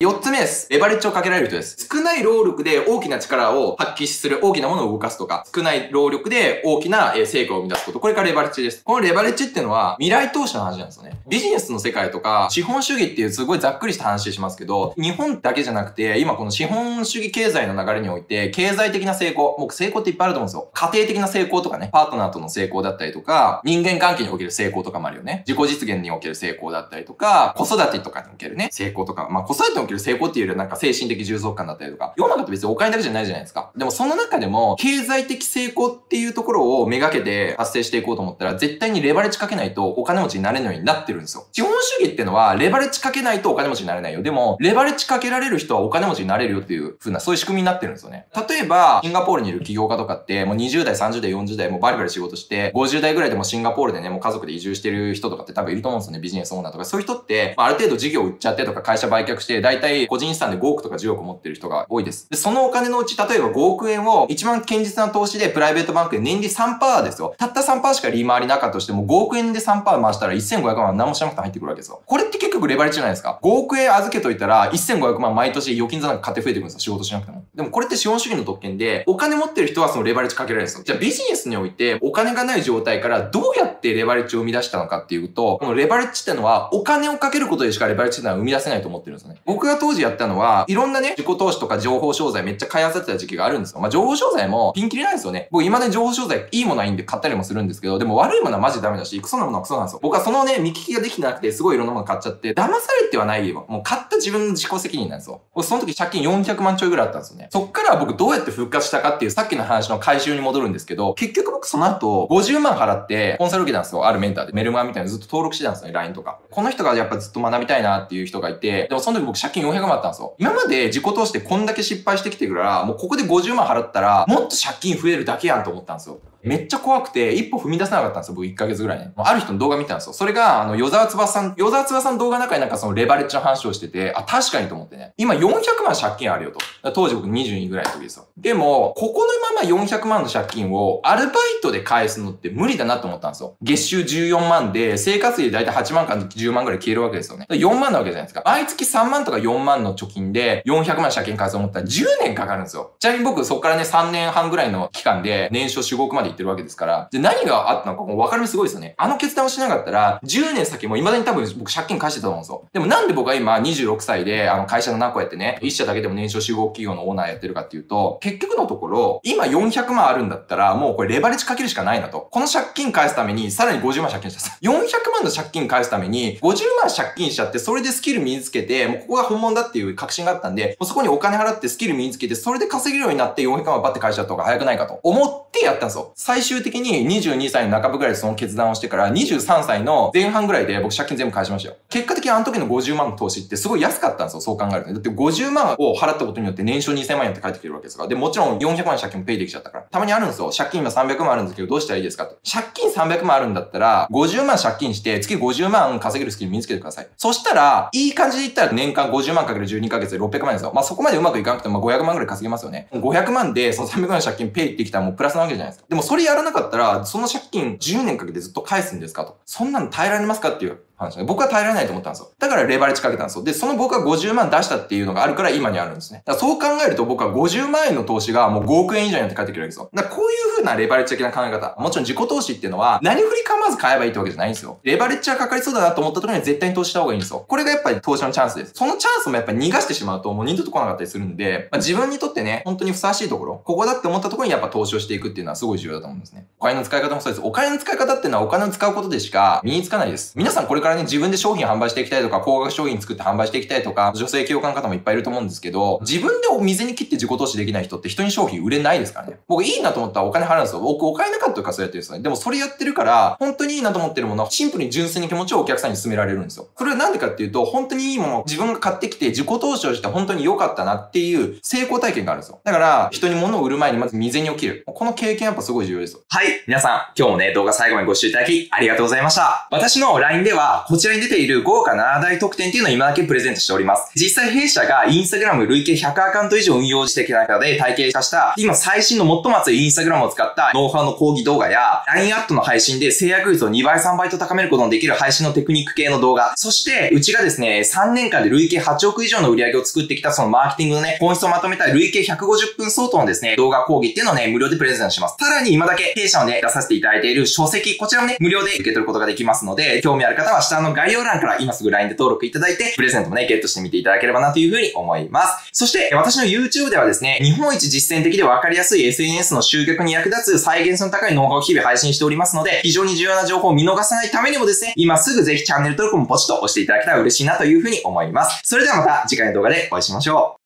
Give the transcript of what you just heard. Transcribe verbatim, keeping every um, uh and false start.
よっつめです。レバレッジをかけられる人です。少ない労力で大きな力を発揮する、大きなものを動かすとか、少ない労力で大きな成果を生み出すこと。これがレバレッジです。このレバレッジっていうのは未来投資の話なんですよね。ビジネスの世界とか、資本主義っていうすごいざっくりした話しますけど、日本だけじゃなくて、今この資本主義経済の流れにおいて、経済的な成功、僕成功っていっぱいあると思うんですよ。家庭的な成功とかね、パートナーとの成功だったりとか、人間関係における成功とかもあるよね。自己実現における成功だったりとか、子育てとかにおけるね、成功とか、まあ子育てにおける成功っていうよりはなんか精神的充足感だったりとか、世の中って別にお金だけじゃないじゃないですか。でもその中でも、経済的成功っていうところをめがけて達成していこうと思ったら、絶対にレバレッジかけないとお金持ちになれないようになってるんですよ。資本主義ってのは、レバレッジかけないとお金持ちになれないよ。でも、レバレッジかけられる人はお金持ちになれるよっていう風な、そういう仕組みになってるんですよね。例えば、シンガポールにいる起業家とかって、もうにじゅう代、さんじゅう代、よんじゅう代、もうバリバリ仕事して、ごじゅう代ぐらいでもシンガポールでね、もう家族で移住してる人とかって多分いると思うんですよね。ビジネスオーナーとか。そういう人って、まあ、ある程度事業売っちゃってとか会社売却して、大体個人資産でごおくとかじゅうおく持ってる人が多いです。で、そのお金のうち、例えばごおくえんを一番堅実な投資でプライベートバンクで年利 さんパーセント ですよ。たった さんパーセント しか利回りなかったとしてもごおくえんで さんパーセント 回したらせんごひゃくまん何もしなくて入ってくるわけですよ。これって結局レバレッジじゃないですか。ごおくえん預けといたらせんごひゃくまん毎年預金残高買って増えてくるんですよ。仕事しなくても。でもこれって資本主義の特権で、お金持ってる人はそのレバレッジかけられるんですよ。じゃあビジネスにおいてお金がない状態からどうやってレバレッジを生み出したのかっていうと、このレバレッジってのはお金をかけることでしかレバレッジってのは生み出せないと思ってるんですよね。僕が当時やったのは、いろんなね、自己投資とか情報商材めっちゃ開発されてた時期があるんですよ。まあ情報商材もピンキリなんですよね。僕今まで情報商材いいものはいいんで買ったりもするんですけど、でも悪いものはマジダメだし、クソなものはクソなんですよ。僕はそのね、見聞きができてなくてすごいいろんなもの買っちゃって、騙されてはないよ。もう買った自分の自己責任なんですよ。僕その時借金よんひゃくまんちょいぐらいあったんですよね。そっから僕どうやって復活したかっていうさっきの話の回収に戻るんですけど、結局僕その後ごじゅうまん払ってコンサル受けたんですよ。あるメンターでメルマガみたいなのずっと登録してたんですよね。ライン とか。この人がやっぱずっと学びたいなっていう人がいて、でもその時僕借金よんひゃくまんあったんですよ。今まで自己投資でこんだけ失敗してきてるから、もうここでごじゅうまん払ったらもっと借金増えるだけやんと思ったんですよ。めっちゃ怖くて、一歩踏み出せなかったんですよ、僕いっかげつぐらいね。ある人の動画見たんですよ。それが、あの、与沢翼さん、与沢翼さんの動画の中になんかそのレバレッジの話をしてて、あ、確かにと思ってね。今よんひゃくまん借金あるよと。当時僕にじゅうにぐらいの時ですよ。でも、ここのままよんひゃくまんの借金をアルバイトで返すのって無理だなと思ったんですよ。月収じゅうよんまんで、生活費でだいたいはちまんからじゅうまんぐらい消えるわけですよね。よんまんなわけじゃないですか。毎月さんまんとかよんまんの貯金でよんひゃくまん借金返そうと思ったらじゅうねんかかるんですよ。ちなみに僕そこからねさんねんはんぐらいの期間で年商よん、ごおくまで行ってるわけですから、で、何があったのかもう分かるのすごいですよね。あの決断をしなかったら、じゅうねん先も未だに多分僕借金返してたと思うんですよ。でもなんで僕は今にじゅうろくさいで、あの会社の中をやってね、一社だけでも年商よん、ごおく企業のオーナーやってるかっていうと、結局のところ、今よんひゃくまんあるんだったら、もうこれレバレッジかけるしかないなと。この借金返すために、さらにごじゅうまん借金した。よんひゃくまんの借金返すために、ごじゅうまん借金しちゃって、それでスキル身につけて、もうここが本物だっていう確信があったんで、もうそこにお金払ってスキル身につけて、それで稼げるようになってよんひゃくまんバッて返しちゃった方が早くないかと思ってやったんですよ。最終的ににじゅうにさいの半ばぐらいでその決断をしてから、にじゅうさんさいの前半ぐらいで僕借金全部返しましたよ。結果的にあの時のごじゅうまんの投資ってすごい安かったんですよ。そう考えると。だってごじゅうまんを払ったことによって年商にせんまん円って返ってきてるわけですから。で、もちろんよんひゃくまんの借金もペイできちゃったから。たまにあるんですよ。借金今さんびゃくまんあるんですけど、どうしたらいいですかと。借金さんびゃくまんあるんだったら、ごじゅうまん借金して月ごじゅうまん稼げるスキル身につけてください。そしたら、いい感じで言ったら年間ごじゅうまんかけるじゅうにかげつでろっぴゃくまんですよ。まあそこまでうまくいかなくてもまあごひゃくまんぐらい稼げますよね。ごひゃくまんでそのさんびゃくまんの借金ペイってきたらもうプラスなわけじゃないですか。でもそれやらなかったら、その借金じゅうねんかけてずっと返すんですかと。そんなの耐えられますかっていう話ね。僕は耐えられないと思ったんですよ。だからレバレッジかけたんですよ。で、その僕はごじゅうまん出したっていうのがあるから今にあるんですね。だからそう考えると僕はごじゅうまん円の投資がもうごおくえん以上になって返ってくるわけですよ。だからこういう風なレバレッジ的な考え方。もちろん自己投資っていうのは何振り構わず買えばいいってわけじゃないんですよ。レバレッジがかかりそうだなと思った時には絶対に投資した方がいいんですよ。これがやっぱり投資のチャンスです。そのチャンスもやっぱり逃がしてしまうともう二度と来なかったりするんで、まあ、自分にとってね、本当にふさわしいところ、ここだって思ったところにやっぱ投資をしていくっていうのはすごい重要だと思うんですね。お金の使い方もそうです。お金の使い方っていうのはお金を使うことでしか身につかないです。皆さんこれからね、自分で商品販売していきたいとか、高額商品作って販売していきたいとか、女性起業家の方もいっぱいいると思うんですけど、自分で水に切って自己投資できない人って人に商品売れないですからね。僕いいなと思ったらお金払うんですよ。僕お金なかったからそうやってるんですよね。でもそれやってるから、本当にいいなと思ってるものはシンプルに純粋に気持ちをお客さんに勧められるんですよ。それはなんでかっていうと、本当にいいものを自分が買ってきて自己投資をして本当に良かったなっていう成功体験があるんですよ。だから人に物を売る前にまず未然に起きる。この経験やっぱすごい重要ですよ。はい。皆さん、今日もね、動画最後までご視聴いただきありがとうございました。私の ライン ではは、こちらに出ている豪華なな大特典っていうのを今だけプレゼントしております。実際弊社がインスタグラム累計ひゃくアカウント以上運用してきた中で体系化した、今最新の最も熱いインスタグラムを使ったノウハウの講義動画や、ライン アットの配信で制約率をにばいさんばいと高めることのできる配信のテクニック系の動画、そして、うちがですね、さんねんかんで累計はちおく以上の売り上げを作ってきたそのマーケティングのね、本質をまとめた累計ひゃくごじゅっぷん相当のですね、動画講義っていうのをね、無料でプレゼントします。さらに今だけ弊社をね、出させていただいている書籍、こちらをね、無料で受け取ることができますので、興味ある方は下の概要欄から今すぐ ライン で登録いただいて、プレゼントもね、ゲットしてみていただければなというふうに思います。そして、私の YouTube ではですね、日本一実践的で分かりやすい エスエヌエス の集客に役立つ再現性の高いノウハウを日々配信しておりますので、非常に重要な情報を見逃さないためにもですね、今すぐぜひチャンネル登録もポチッと押していただけたら嬉しいなというふうに思います。それではまた次回の動画でお会いしましょう。